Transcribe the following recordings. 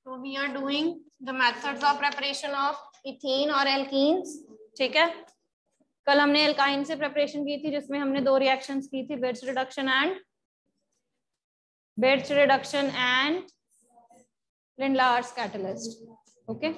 So we are doing the methods of preparation of ethene और alkenes. ठीक है, कल हमने एल्काइन से प्रिपरेशन की थी जिसमें हमने दो रिएक्शंस की थी, बेट्स reduction and Lindlar's catalyst. Okay,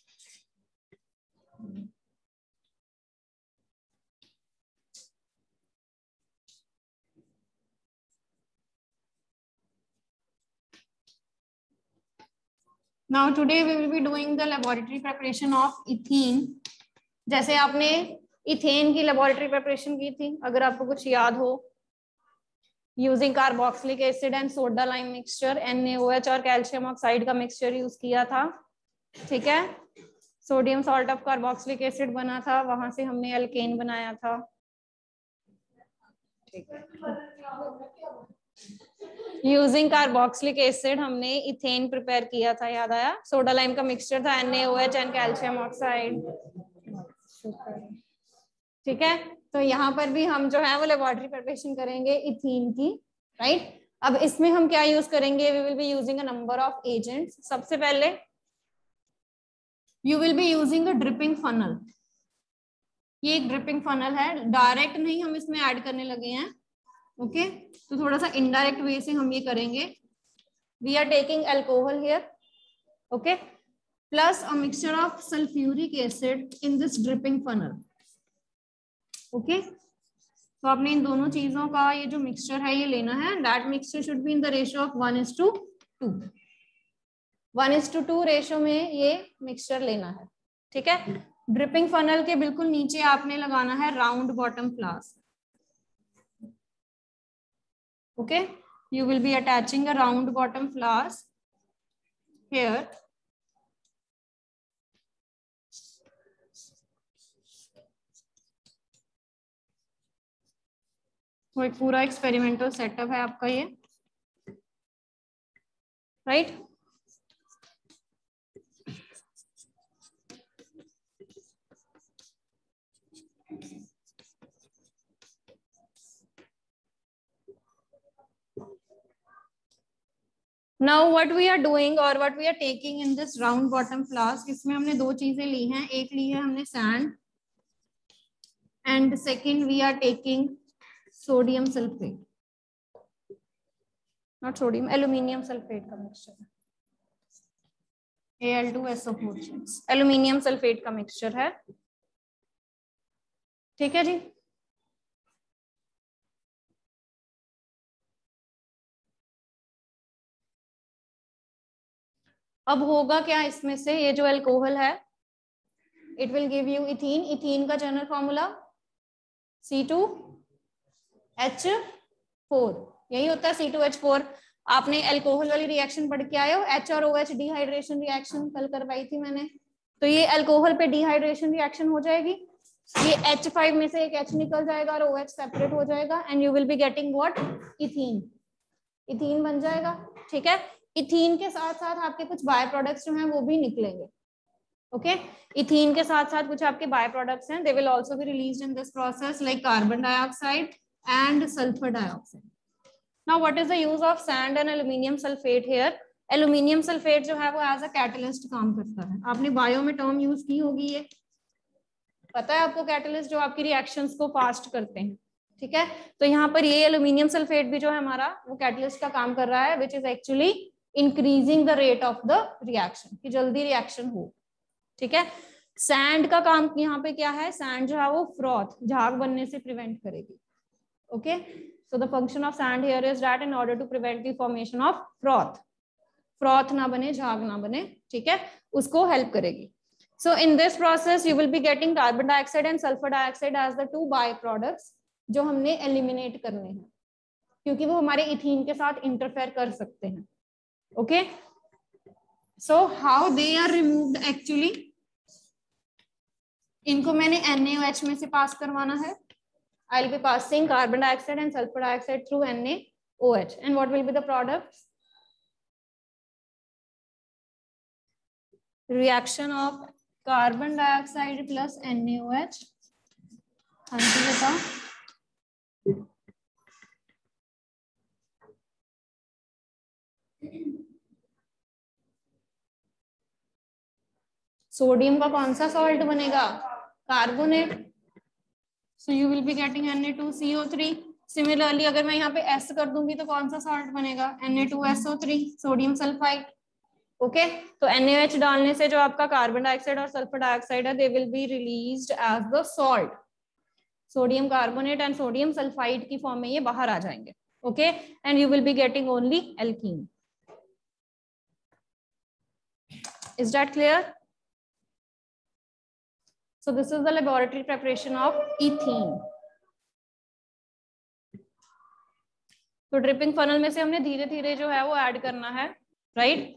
now today we will be doing the laboratory preparation of ethene. जैसे आपने इथेन की लेबोरेटरी प्रिपरेशन की थी, अगर आपको कुछ याद हो, using carboxylic acid and soda lime mixture, NaOH और कैल्शियम ऑक्साइड का मिक्सचर यूज किया था. ठीक है, sodium salt of carboxylic acid बना था, वहां से हमने एल्केन बनाया था. ठीक है, यूजिंग कार्बोक्सिलिक एसिड हमने इथेन प्रिपेयर किया था, याद आया. सोडा लाइम का मिक्सचर था, NaOH एंड कैल्शियम ऑक्साइड. ठीक है, तो यहाँ पर भी हम जो है वो लेबोरेटरी प्रिपरेशन करेंगे इथीन की. राइट, अब इसमें हम क्या यूज करेंगे? We will be using a number of agents. सबसे पहले you will be using a dripping funnel. ये एक ड्रिपिंग फनल है, डायरेक्ट नहीं हम इसमें ऐड करने लगे हैं. ओके, तो थोड़ा सा इनडायरेक्ट वे से हम ये करेंगे. We are taking alcohol here. Okay, plus a mixture of sulphuric acid in this dripping funnel. Okay, तो आपने इन दोनों चीजों का ये जो मिक्सचर है ये लेना है. That mixture should be in the ratio of 1:2. 1:2 ratio में ये मिक्सचर लेना है. ठीक है, ड्रिपिंग फनल के बिल्कुल नीचे आपने लगाना है round bottom flask. Okay, you will be attaching a round bottom flask here. वो एक पूरा एक्सपेरिमेंटल सेटअप है आपका ये. Right, now what we are doing और what we are taking in this round bottom flask, इसमें हमने दो चीजें ली हैं. एक ली है हमने sand and second we are taking sodium sulphate, not sodium, aluminium sulphate का मिक्सचर है. Al2SO4, एल्यूमिनियम सल्फेट का मिक्सचर है. ठीक है जी, अब होगा क्या इसमें से, ये जो अल्कोहल है it will give you ethene. Ethene का जनरल फॉर्मूला C2H4, यही होता है C2H4. आपने अल्कोहल वाली रिएक्शन पढ़ के आए हो, H और OH डिहाइड्रेशन रिएक्शन कल करवाई थी मैंने. तो ये अल्कोहल पे डिहाइड्रेशन रिएक्शन हो जाएगी, ये H5 में से एक H निकल जाएगा और OH सेपरेट हो जाएगा and you will be getting what? Ethene. Ethene बन जाएगा. ठीक है, इथीन के साथ साथ आपके कुछ बाय प्रोडक्ट्स जो हैं वो भी निकलेंगे. ओके, इथीन के साथ साथ कुछ आपके बाय प्रोडक्ट्स हैं, they will also be released in this process like carbon dioxide and sulphur dioxide. Now what is the use of sand and aluminium sulphate here? Aluminium sulphate जो है वो as a catalyst काम करता है. आपने bio में term use की होगी, ये पता है आपको, कैटलिस्ट जो आपकी रिएक्शंस को फास्ट करते हैं. ठीक है, तो यहाँ पर ये एल्यूमिनियम सल्फेट भी जो है हमारा वो कैटलिस्ट का काम कर रहा है, which is actually increasing the rate of the reaction, कि जल्दी रिएक्शन हो. ठीक है, सैंड का काम यहाँ पे क्या है? सैंड जो है वो फ्रॉथ, झाग बनने से प्रिवेंट करेगी. Okay, so the function of sand here is that in order to prevent the formation of froth, froth ना बने, झाग ना बने. ठीक है, उसको हेल्प करेगी. So in this process you will be getting carbon dioxide and sulfur dioxide as the two byproducts जो हमने एलिमिनेट करने हैं, क्योंकि वो हमारे इथीन के साथ इंटरफेयर कर सकते हैं. Okay, so how they are removed actually, इनको मैंने NaOH में से पास करवाना है. I will be passing carbon dioxide and sulphur dioxide through NaOH and what will be the products? Reaction of carbon dioxide plus NaOH. हाँ जी बताओ. Sodium का कौन सा सॉल्ट बनेगा? Carbonate. So you will be getting Na2CO3। Similarly अगर मैं यहाँ पे S कर दूंगी तो कौन सा सॉल्ट बनेगा? Na2SO3, sodium sulphide. ओके, तो NaOH डालने से जो आपका कार्बन डाइऑक्साइड और सल्फर डाइऑक्साइड है, they will be released as the salt, sodium carbonate and sodium sulphide की फॉर्म में ये बाहर आ जाएंगे। Okay, and you will be getting only alkene. Is that clear? So this is the laboratory preparation of ethene. तो dripping funnel में से हमने धीरे धीरे जो है वो ऐड करना है, राइट?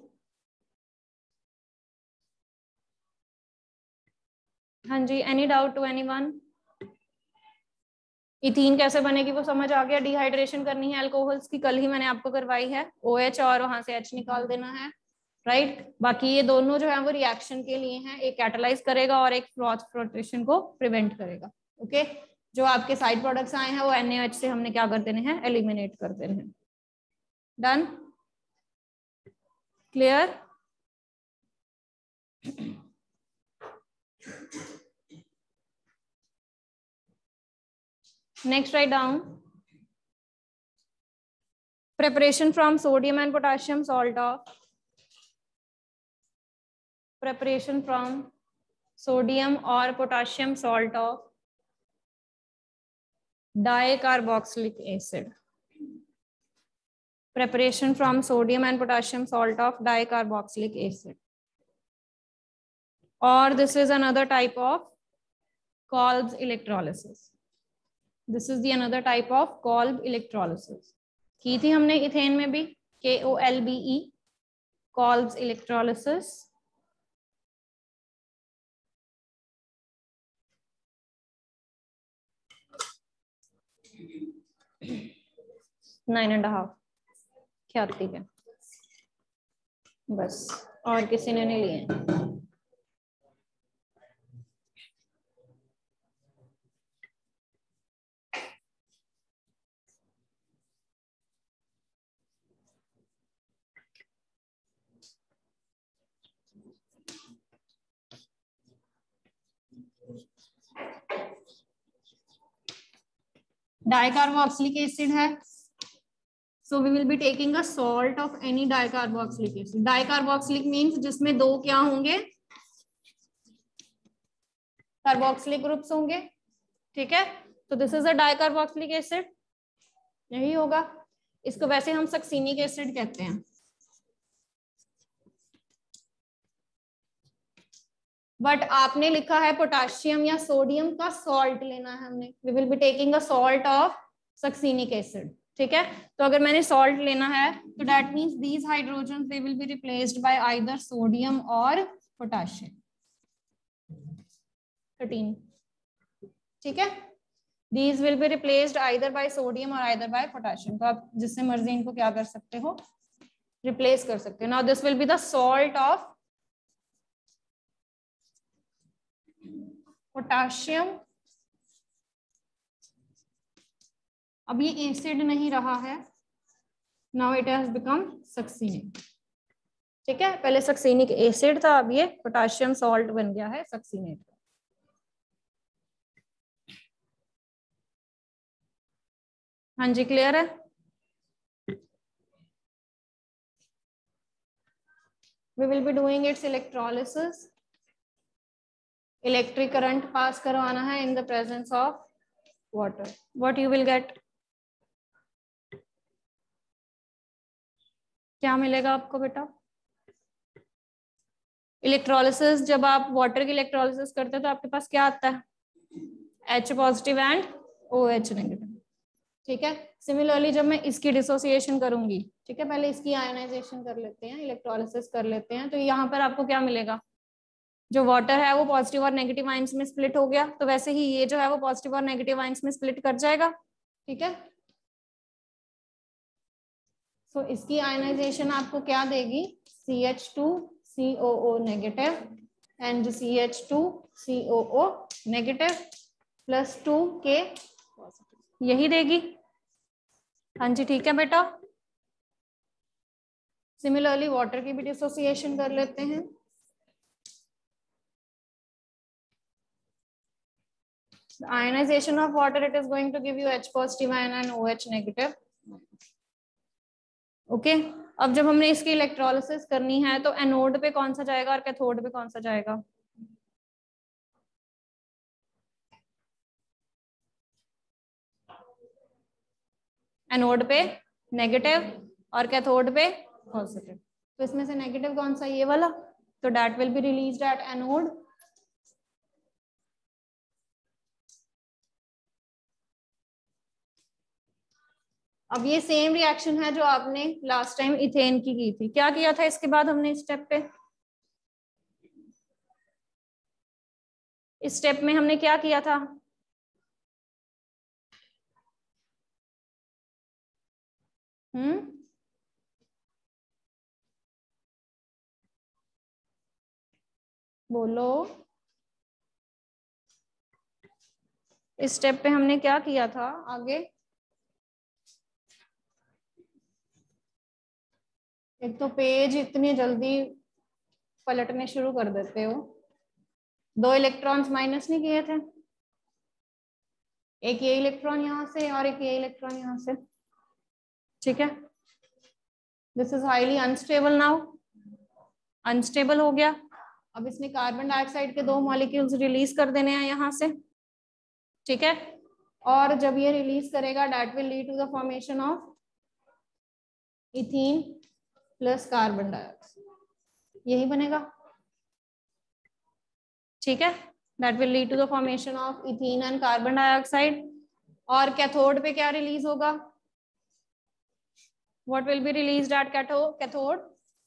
हाँ जी, any doubt to anyone? Ethene कैसे बनेगी वो समझ आ गया। डिहाइड्रेशन करनी है अल्कोहल्स की, कल ही मैंने आपको करवाई है। OH और वहां से H निकाल देना है, राइट? बाकी ये दोनों जो है वो रिएक्शन के लिए हैं, एक कैटालाइज करेगा और एक क्रॉस फ्लोटेशन को प्रिवेंट करेगा। ओके, जो आपके साइड प्रोडक्ट्स आए हैं वो NaOH से हमने क्या कर देने हैं? एलिमिनेट कर देने हैं। Done? Clear? Next, write down preparation from sodium and potassium salt of preparation from sodium or potassium salt of dicarboxylic acid. Preparation from sodium and potassium salt of dicarboxylic acid. Or this is another type of Kolb's electrolysis. This is the another type of Kolb electrolysis. की थी हमने ethane में भी, KOLBE, Kolb's electrolysis. Nine and half क्या ठीक है बस, और किसी ने नहीं लिए। डाइकार्बोक्सिलिक एसिड है, so we will be taking a salt of any dicarboxylic acid. Dicarboxylic means जिसमें दो क्या होंगे? कार्बोक्सिलिक ग्रुप्स होंगे, ठीक है? तो this is a dicarboxylic acid, यही होगा। इसको वैसे हम सक्सीनिक एसिड कहते हैं, बट आपने लिखा है पोटाशियम या सोडियम का सॉल्ट लेना है हमने। We will be taking a salt of succinic acid, ठीक है? तो अगर मैंने सॉल्ट लेना है तो that means these hydrogen they will be replaced by either sodium और पोटाशियम। 13, ठीक है? These will be replaced either by sodium और आइदर बाय पोटाशियम। तो आप जिससे मर्जी इनको क्या कर सकते हो? रिप्लेस कर सकते हो। Now this will be the salt of potassium. अब ये एसिड नहीं रहा है, now it has become succinic, ठीक है? पहले सक्सीनिक एसिड था, अब ये पोटाशियम सॉल्ट बन गया है सक्सीनेट। हाँ जी, क्लियर है? We will be doing its electrolysis. Electric current pass करवाना है in the presence of water. What you will get? क्या मिलेगा आपको बेटा? इलेक्ट्रोलिसिस, जब आप वाटर की इलेक्ट्रोलिसिस करते हैं तो आपके पास क्या आता है? H positive and OH negative, ठीक है? सिमिलरली जब मैं इसकी डिसोसिएशन करूंगी, ठीक है, पहले इसकी आयोनाइजेशन कर लेते हैं, इलेक्ट्रोलिसिस कर लेते हैं, तो यहाँ पर आपको क्या मिलेगा? जो वाटर है वो पॉजिटिव और नेगेटिव आयंस में स्प्लिट हो गया, तो वैसे ही ये जो है वो पॉजिटिव और नेगेटिव आयंस में स्प्लिट कर जाएगा, ठीक है? सो इसकी आयोनाइजेशन आपको क्या देगी? CH2COO negative and CH2COO negative plus 2K यही देगी। हाँ जी, ठीक है बेटा। सिमिलरली वाटर की भी डिसोसिएशन कर लेते हैं। Ionization of water, it is going to give you H positive ion and OH negative. Okay अब जब हमने इसकी इलेक्ट्रोलिसिस करनी है तो एनोड पे कौन सा जाएगा और कैथोड पे कौन सा जाएगा? एनोड पे नेगेटिव और कैथोड पे पॉजिटिव। तो इसमें से नेगेटिव कौन सा? ये वाला। तो that will be released at anode. अब ये सेम रिएक्शन है जो आपने लास्ट टाइम इथेन की थी। क्या किया था इसके बाद हमने स्टेप पे? इस स्टेप में हमने क्या किया था? बोलो। इस स्टेप पे हमने क्या किया था आगे? एक तो पेज इतनी जल्दी पलटने शुरू कर देते हो। 2 इलेक्ट्रॉन्स माइनस नहीं किए थे? एक ये इलेक्ट्रॉन यहां से और एक ये इलेक्ट्रॉन यहां से। ठीक है, this is highly unstable now. Unstable हो गया। अब इसने कार्बन डाइऑक्साइड के 2 मॉलिक्यूल्स रिलीज कर देने हैं यहां से। ठीक है, और जब ये रिलीज करेगा that will lead to the formation of ethene plus carbon dioxide, यही बनेगा। ठीक है, that will lead to the formation of ethene and carbon dioxide. और कैथोड पे क्या रिलीज होगा? What will be released at cathode?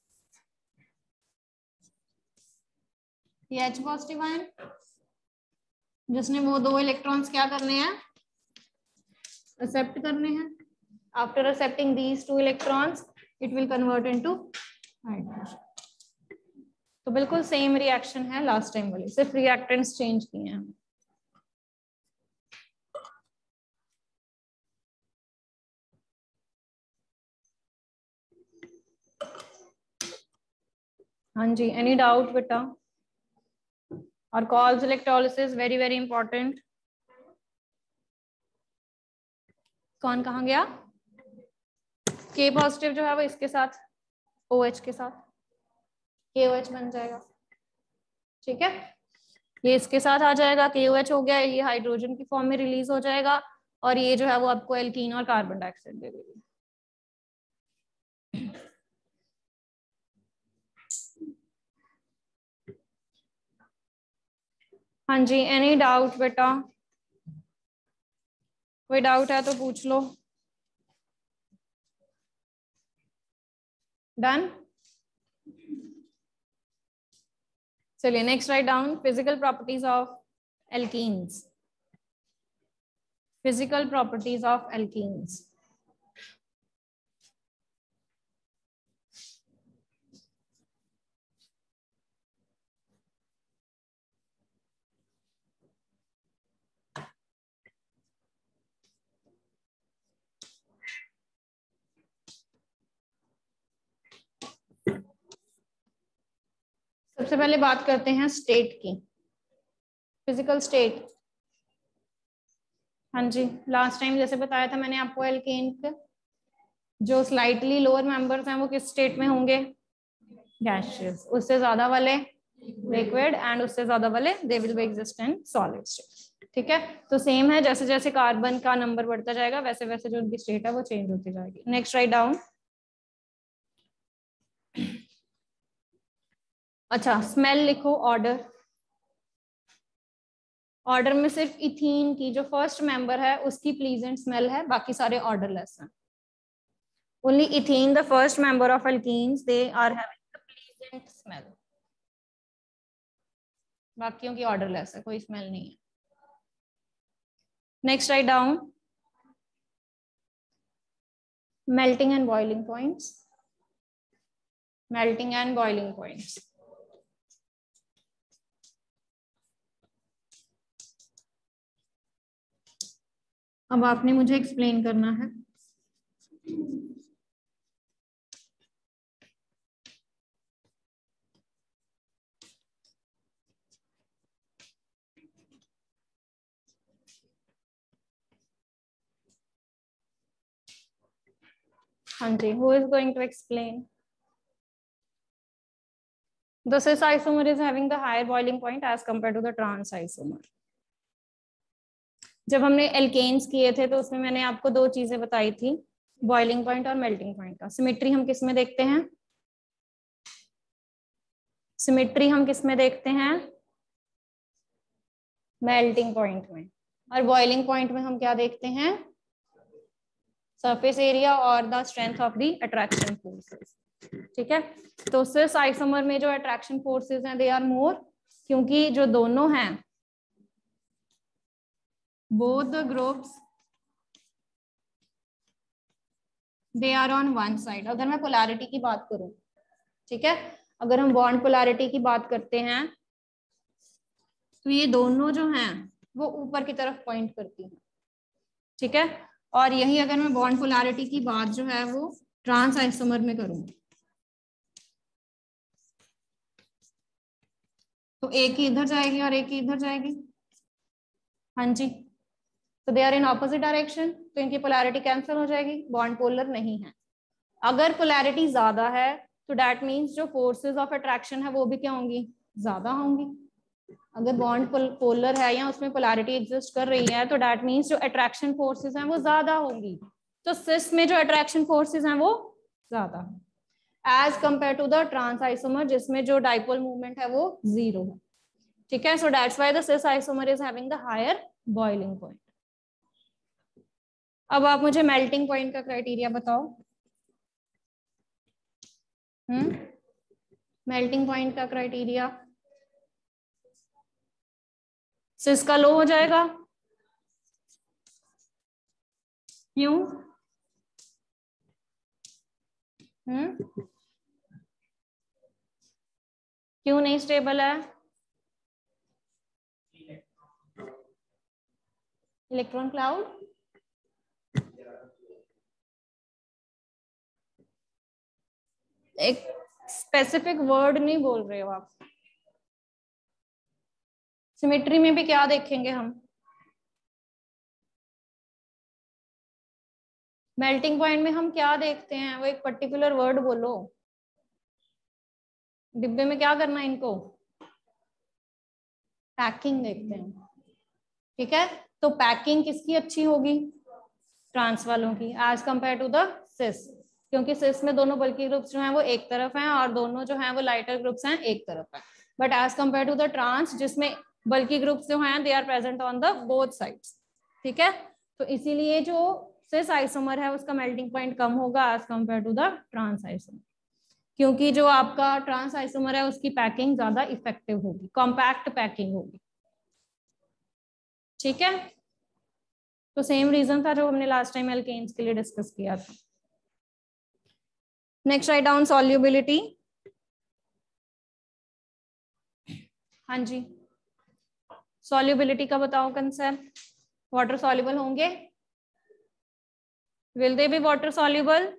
ये H पॉजिटिव आयन, जिसने वो 2 इलेक्ट्रॉन्स क्या करने हैं? एक्सेप्ट करने हैं। After accepting these 2 electrons it will convert into hydrogen. तो बिल्कुल सेम रिएक्शन है लास्ट टाइम वाली, सिर्फ रिएक्टेंट्स चेंज किए हैं। हाँ जी, एनी डाउट बेटा? और Kolbe's electrolysis very very important. कौन कहाँ गया? के पॉजिटिव जो है वो इसके साथ OH के साथ KOH बन जाएगा। ठीक है, ये इसके साथ आ जाएगा, KOH हो गया, ये हाइड्रोजन की फॉर्म में रिलीज हो जाएगा और ये जो है वो आपको एल्कीन और कार्बन डाइऑक्साइड दे देगी। हाँ जी, एनी डाउट बेटा? कोई डाउट है तो पूछ लो। डन? चलिए next write down physical properties of alkenes. Physical properties of alkenes. सबसे पहले बात करते हैं स्टेट की, फिजिकल स्टेट। हाँ जी, लास्ट टाइम जैसे बताया था मैंने आपको, एल्केन के जो स्लाइटली लोअर मेंबर्स हैं वो किस स्टेट में होंगे? गैसियस। उससे ज्यादा वाले लिक्विड एंड उससे ज्यादा वाले they will be exist in solid state. ठीक है, तो सेम है, जैसे जैसे कार्बन का नंबर बढ़ता जाएगा वैसे वैसे जो उनकी स्टेट है वो चेंज होती जाएगी। Next write down. अच्छा, स्मेल लिखो, ऑर्डर। ऑर्डर में सिर्फ इथीन की जो फर्स्ट मेंबर है उसकी प्लीजेंट स्मेल है, बाकी सारे ऑर्डरलेस हैं। Only ethene the first member of alkenes they are having the pleasant smell, बाकियों की ऑर्डरलेस है, कोई स्मेल नहीं है। Next write down melting and boiling points. Melting and boiling points. अब आपने मुझे एक्सप्लेन करना है। हाँ जी, who is going to explain? The cis isomer is having the higher boiling point as compared to the trans isomer. जब हमने alkanes किए थे तो उसमें मैंने आपको दो चीजें बताई थी, बॉइलिंग पॉइंट और मेल्टिंग पॉइंट का। सिमेट्री हम किस में देखते हैं? सिमेट्री हम किस में देखते हैं? मेल्टिंग पॉइंट में। और बॉइलिंग पॉइंट में हम क्या देखते हैं? सरफेस एरिया और the strength of the attraction forces. ठीक है, तो सिस आइसोमर में जो अट्रैक्शन फोर्सेस हैं दे आर मोर, क्योंकि जो दोनों हैं both the groups they are on one side। अगर मैं पोलैरिटी की बात करूं, ठीक है, अगर हम बॉन्ड पोलैरिटी की बात करते हैं तो ये दोनों जो हैं वो ऊपर की तरफ पॉइंट करती हैं। ठीक है, और यही अगर मैं बॉन्ड पोलैरिटी की बात जो है वो ट्रांस आइसोमर में करूं तो एक ही इधर जाएगी और एक ही इधर जाएगी। हाँ जी, तो they are in opposite direction, तो इनकी पोलैरिटी कैंसिल हो जाएगी, बॉन्ड पोलर नहीं है। अगर पोलैरिटी ज्यादा है तो दैट मीन्स जो फोर्सेस ऑफ अट्रैक्शन है वो भी क्या होंगी? ज्यादा होंगी। अगर बॉन्ड पोलर है या उसमें पोलैरिटी एग्जिस्ट कर रही है तो दैट मीन्स जो अट्रैक्शन फोर्सेस हैं वो ज्यादा होंगी। तो सिस में जो अट्रैक्शन फोर्सेस हैं वो ज्यादा है as compare to the trans isomer जिसमें जो डाइपोल मूवमेंट है वो 0 है। ठीक है, so that's why the cis isomer is having the higher boiling point. अब आप मुझे मेल्टिंग पॉइंट का क्राइटेरिया बताओ। मेल्टिंग पॉइंट का क्राइटेरिया सिस का लो हो जाएगा, क्यों? क्यों नहीं स्टेबल है? इलेक्ट्रॉन क्लाउड, एक स्पेसिफिक वर्ड नहीं बोल रहे हो आप। सिमेट्री में भी क्या देखेंगे हम? मेल्टिंग पॉइंट में हम क्या देखते हैं? वो एक पर्टिकुलर वर्ड बोलो। डिब्बे में क्या करना है इनको? पैकिंग देखते हैं। ठीक है, तो पैकिंग किसकी अच्छी होगी? ट्रांस वालों की as compare to the cis, क्योंकि सिस में दोनों बल्की ग्रुप्स जो हैं वो एक तरफ हैं और दोनों जो हैं वो लाइटर ग्रुप्स हैं एक तरफ है। But as compare to the trans जिसमें बल्की ग्रुप्स जो हैं they are present on the both sides. ठीक है, तो इसीलिए जो सिस आइसोमर है उसका मेल्टिंग पॉइंट कम होगा as compare to the trans isomer, क्योंकि जो आपका ट्रांस आइसोमर है उसकी पैकिंग ज्यादा इफेक्टिव होगी, कॉम्पैक्ट पैकिंग होगी। ठीक है, तो सेम रीजन था जो हमने लास्ट टाइम एल्केन्स के लिए डिस्कस किया था। Next write down solubility. हाँ जी, सॉल्युबिलिटी का बताओ कंसेप्ट। वाटर सॉल्युबल होंगे? Will they be water soluble?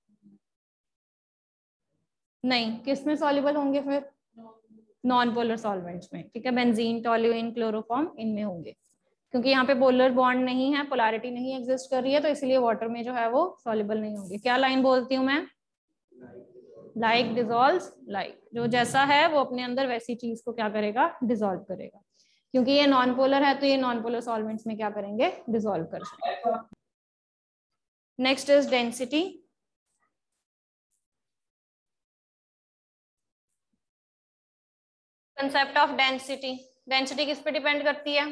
नहीं, किस में सॉल्युबल होंगे फिर? नॉन पोलर सॉल्वेंट्स में। ठीक है, बेंजीन, टोल्यूइन, क्लोरोफॉर्म, इनमें होंगे, क्योंकि यहाँ पे पोलर बॉन्ड नहीं है, पोलैरिटी नहीं एग्जिस्ट कर रही है, तो इसलिए वाटर में जो है वो सॉल्युबल नहीं होंगे। क्या लाइन बोलती हूँ मैं? लाइक डिसॉल्व्स लाइक, जो जैसा है वो अपने अंदर वैसी चीज को क्या करेगा? डिसॉल्व करेगा। क्योंकि ये नॉन पोलर है तो ये नॉन पोलर सॉल्वेंट्स में क्या करेंगे? डिसॉल्व कर जाएंगे। Next is density. Concept of density. Density किस पे डिपेंड करती है?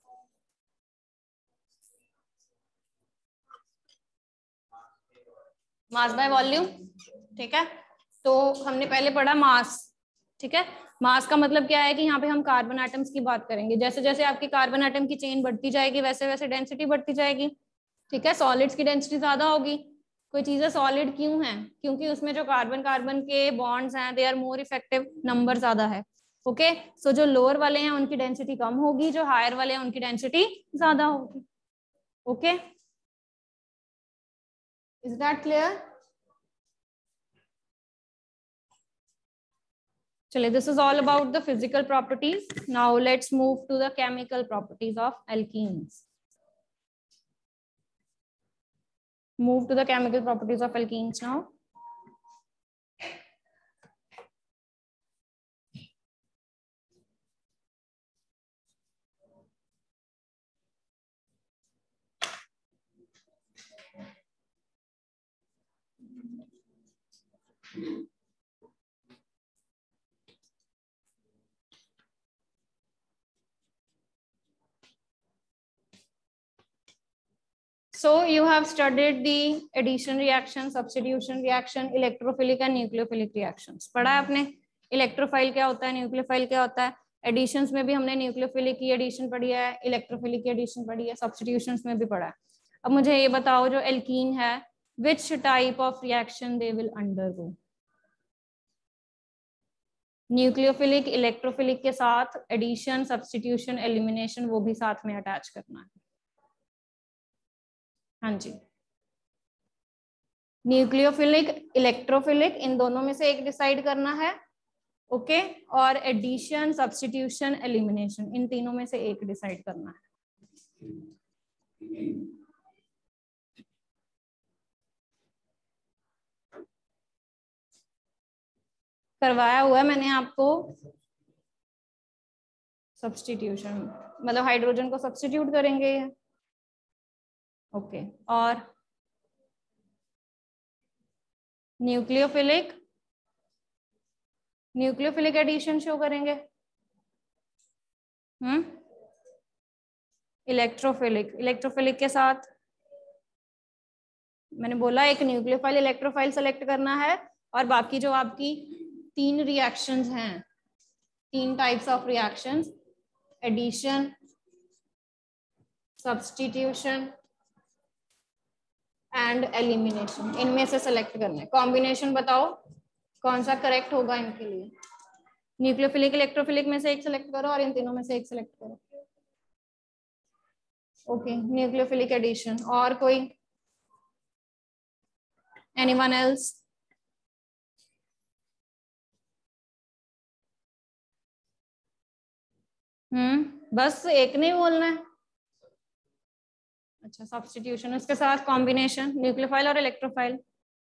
Mass by volume. ठीक है, तो हमने पहले पढ़ा मास। ठीक है, मास का मतलब क्या है कि यहाँ पे हम कार्बन एटम्स की बात करेंगे। जैसे जैसे आपकी कार्बन एटम की चेन बढ़ती जाएगी वैसे वैसे डेंसिटी बढ़ती जाएगी। ठीक है, सॉलिड्स की डेंसिटी ज्यादा होगी। कोई चीजें सॉलिड क्यों है? क्योंकि उसमें जो कार्बन कार्बन के बॉन्ड्स हैं they are more effective, number ज्यादा है। ओके, सो जो लोअर वाले हैं उनकी डेंसिटी कम होगी, जो हायर वाले हैं उनकी डेंसिटी ज्यादा होगी। Okay, is that clear? चलिए, this is all about the physical properties. Now let's move to the chemical properties of alkenes. Move to the chemical properties of alkenes now. So you have studied the addition reaction, substitution reaction, electrophilic and nucleophilic reactions. पढ़ा है आपने electrophile क्या होता है, nucleophile क्या होता है. Editions में भी हमने न्यूक्लियोफिलिक की एडिशन पढ़ी है, इलेक्ट्रोफिलिक की एडिशन पढ़ी है, सब्स्टिट्यूशंस में भी पढ़ा है. अब मुझे ये बताओ जो एल्कीन है, which type of reaction they will undergo? Nucleophilic, electrophilic के साथ एडिशन, सब्स्टिट्यूशन, एलिमिनेशन वो भी साथ में अटैच करना है. हाँ जी, न्यूक्लियोफिलिक, इलेक्ट्रोफिलिक इन दोनों में से एक डिसाइड करना है. ओके, और एडिशन, सब्स्टिट्यूशन, एलिमिनेशन इन तीनों में से एक डिसाइड करना है. करवाया हुआ है मैंने आपको सब्स्टिट्यूशन, मतलब हाइड्रोजन को सब्स्टिट्यूट करेंगे. ओके, और न्यूक्लियोफिलिक, न्यूक्लियोफिलिक एडिशन शो करेंगे. इलेक्ट्रोफिलिक, इलेक्ट्रोफिलिक के साथ मैंने बोला एक न्यूक्लियोफाइल, इलेक्ट्रोफाइल सेलेक्ट करना है, और बाकी जो आपकी तीन रिएक्शंस हैं, तीन types of reactions, addition, substitution and elimination, इनमें से सेलेक्ट करना है. कॉम्बिनेशन बताओ कौन सा करेक्ट होगा इनके लिए. न्यूक्लियोफिलिक, इलेक्ट्रोफिलिक में से एक सेलेक्ट करो और इन तीनों में से एक सेलेक्ट करो. Okay, nucleophilic addition. और कोई, एनीवन एल्स? बस एक नहीं बोलना है. अच्छा, सब्स्टिट्यूशन, उसके साथ कॉम्बिनेशन, न्यूक्लियोफाइल और इलेक्ट्रोफाइल.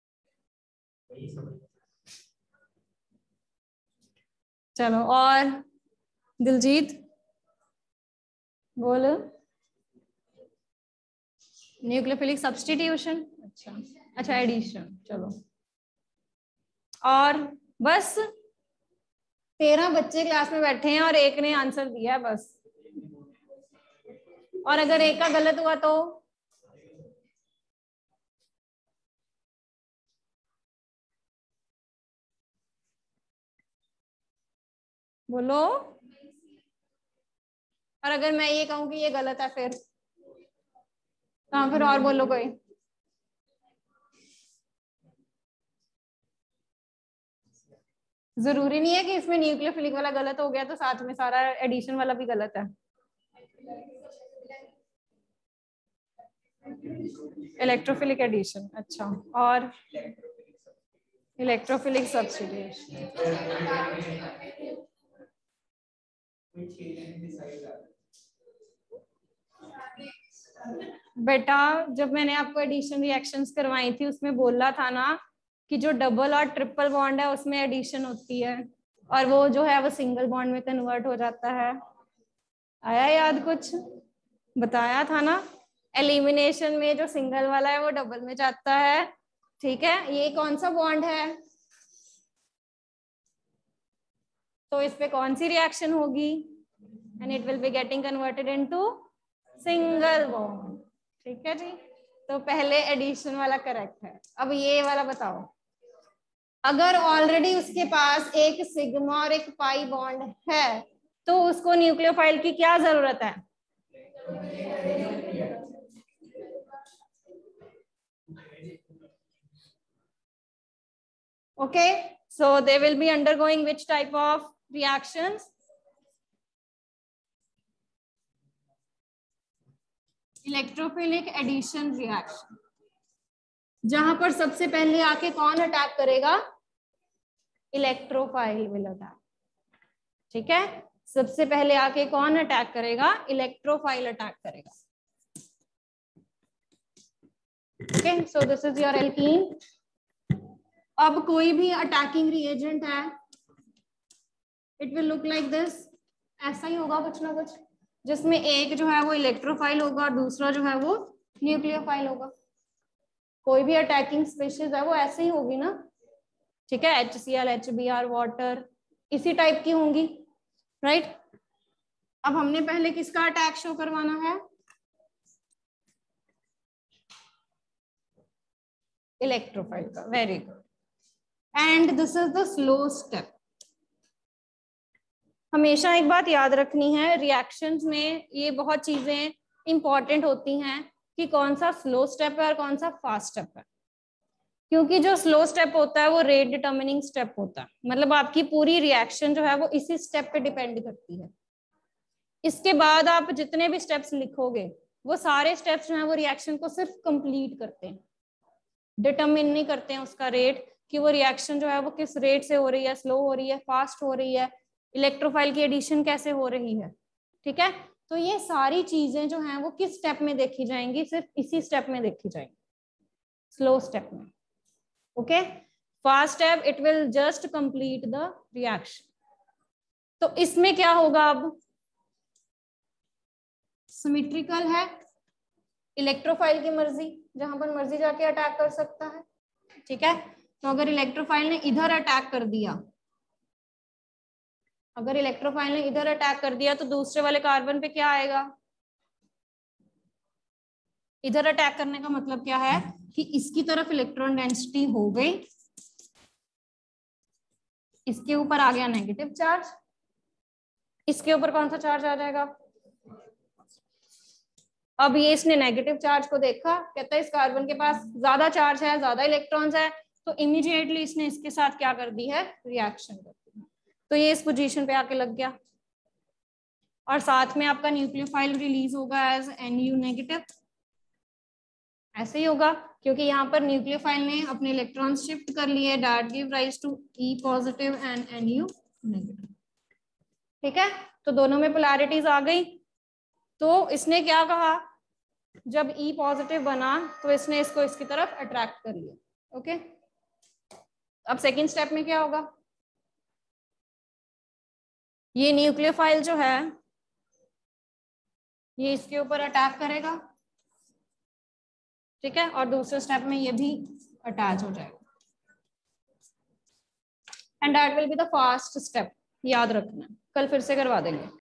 चलो, और दिलजीत बोलो. Nucleophilic, substitution. अच्छा अच्छा, एडिशन. चलो, और बस 13 बच्चे क्लास में बैठे हैं और एक ने आंसर दिया है बस. और अगर एक का गलत हुआ तो बोलो. और अगर मैं ये कहूं कि ये गलत है फिर फिर और बोलो कोई. जरूरी नहीं है कि इसमें न्यूक्लियोफिलिक वाला गलत हो गया तो साथ में सारा एडिशन वाला भी गलत है. Electrophilic addition. अच्छा, और इलेक्ट्रोफिलिक सब्स्टिट्यूशन. बेटा जब मैंने आपको एडिशन रिएक्शंस करवाई थी उसमें बोला था ना कि जो डबल और ट्रिपल बॉन्ड है उसमें एडिशन होती है और वो जो है वो सिंगल बॉन्ड में कन्वर्ट हो जाता है. आया याद? कुछ बताया था ना. एलिमिनेशन में जो सिंगल वाला है वो डबल में जाता है. ठीक है, ये कौन सा बॉन्ड है तो इस पे कौन सी रिएक्शन होगी? And it will be getting converted into single bond. ठीक है जी, तो पहले एडिशन वाला करेक्ट है. अब ये वाला बताओ, अगर ऑलरेडी उसके पास एक सिग्मा और एक पाई बॉन्ड है तो उसको न्यूक्लियोफाइल की क्या जरूरत है? Okay, so they will be undergoing which type of reactions? Electrophilic addition reaction, जहां पर सबसे पहले आके कौन अटैक करेगा? Electrophile will attack. ठीक है, सबसे पहले आके कौन अटैक करेगा? इलेक्ट्रोफाइल अटैक करेगा. Okay, so this is your alkene. अब कोई भी अटैकिंग रिएजेंट है, it will look like this, ऐसा ही होगा कुछ ना कुछ, जिसमें एक जो है वो इलेक्ट्रोफाइल होगा और दूसरा जो है वो न्यूक्लियोफाइल होगा। कोई भी अटैकिंग स्पीशीज है वो ऐसे ही होगी ना, ठीक है, HCl, HBr, वाटर इसी टाइप की होंगी, राइट। अब हमने पहले किसका अटैक शो करवाना है, इलेक्ट्रोफाइल का, very good. And this is the slow step. हमेशा एक बात याद रखनी है, रिएक्शंस में ये बहुत चीजें इंपॉर्टेंट होती हैं कि कौन सा स्लो स्टेप है और कौन सा फास्ट स्टेप है, क्योंकि जो स्लो स्टेप होता है वो रेट डिटर्मिनिंग स्टेप होता है, मतलब आपकी पूरी रिएक्शन जो है वो इसी स्टेप पे डिपेंड करती है। इसके बाद आप जितने भी स्टेप्स लिखोगे वो सारे स्टेप्स जो है वो रिएक्शन को सिर्फ कंप्लीट करते हैं, डिटर्मिन नहीं करते हैं उसका रेट, कि वो रिएक्शन जो है वो किस रेट से हो रही है, स्लो हो रही है, फास्ट हो रही है, इलेक्ट्रोफाइल की एडिशन कैसे हो रही है, ठीक है। तो ये सारी चीजें जो हैं वो किस स्टेप में देखी जाएंगी, सिर्फ इसी स्टेप में देखी जाएंगी, स्लो स्टेप में। Okay, fast step it will just complete the reaction. तो इसमें क्या होगा, अब सिमेट्रिकल है, इलेक्ट्रोफाइल की मर्जी, जहां पर मर्जी जाके अटैक कर सकता है, ठीक है। तो अगर इलेक्ट्रोफाइल ने इधर अटैक कर दिया, अगर इलेक्ट्रोफाइल ने इधर अटैक कर दिया तो दूसरे वाले कार्बन पे क्या आएगा, इधर अटैक करने का मतलब क्या है कि इसकी तरफ इलेक्ट्रॉन डेंसिटी हो गई, इसके ऊपर आ गया नेगेटिव चार्ज, इसके ऊपर कौन सा चार्ज आ जाएगा, अब ये इसने नेगेटिव चार्ज को देखा, कहता है इस कार्बन के पास ज्यादा चार्ज है, ज्यादा इलेक्ट्रॉन्स है, तो इमीडिएटली इसने इसके साथ क्या कर दी है, रिएक्शन कर दी, तो ये इस पोजीशन पे आके लग गया, और साथ में आपका न्यूक्लियोफाइल रिलीज होगा एज Nu नेगेटिव, ऐसे ही होगा, क्योंकि यहाँ पर न्यूक्लियोफाइल ने अपने इलेक्ट्रॉन शिफ्ट कर लिए, that give rise to E positive and Nu negative, ठीक है। तो दोनों में पोलैरिटीज आ गई, तो इसने क्या कहा, जब E पॉजिटिव बना तो इसने इसको इसकी तरफ अट्रैक्ट कर लिया, ओके। अब सेकेंड स्टेप में क्या होगा, ये न्यूक्लियोफाइल जो है ये इसके ऊपर अटैक करेगा, ठीक है, और दूसरे स्टेप में ये भी अटैच हो जाएगा, and that will be the fast step, याद रखना, कल फिर से करवा देंगे।